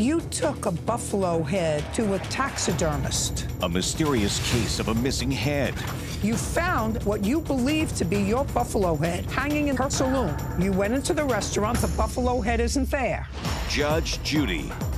You took a buffalo head to a taxidermist. A mysterious case of a missing head. You found what you believe to be your buffalo head hanging in her saloon. You went into the restaurant. The buffalo head isn't there. Judge Judy.